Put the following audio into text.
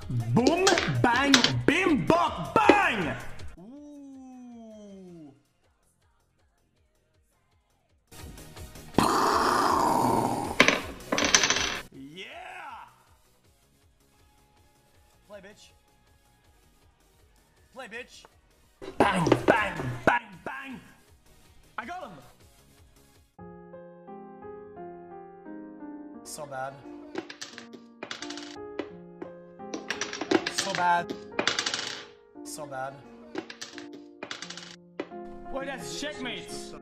Boom, bang, bim, bop, bang! Ooh. Yeah! Play, bitch. Play, bitch. Bang, bang, bang, bang! I got him! So bad. So bad. So bad. Boy, that's checkmate.